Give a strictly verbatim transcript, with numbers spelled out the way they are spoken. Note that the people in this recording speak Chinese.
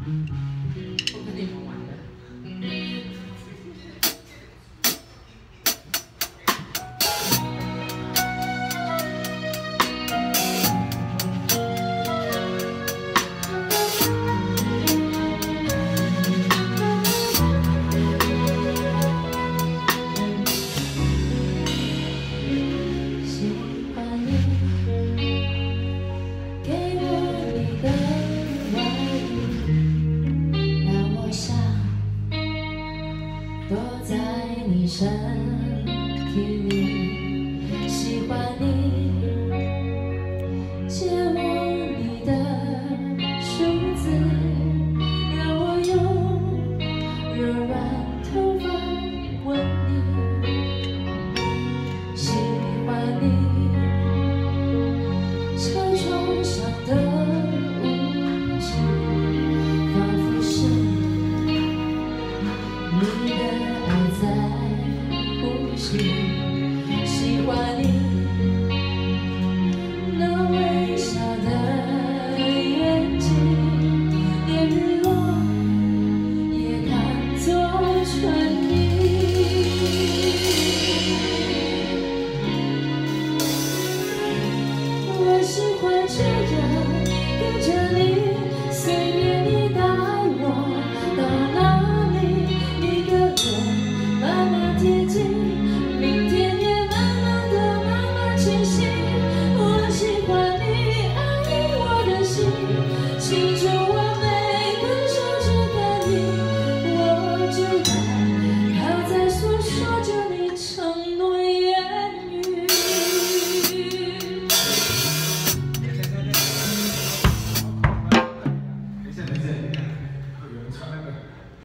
我跟你们玩的。 喜欢你，给我你的外衣，让我想躲在你身体里。喜欢你，借我你的梳子，让我用柔软头发吻你。喜欢你，车窗上的雾气，仿佛是你的爱在呼吸。喜欢你，那微笑的眼睛，连日落也看作春意。我喜欢这样跟着你，随便你带我到哪里，一个人慢慢贴近，明天也慢慢的慢慢清晰。我喜欢你爱我的心，记住我每个手指感应，我知道它在诉说着你承诺言语。 没事没事。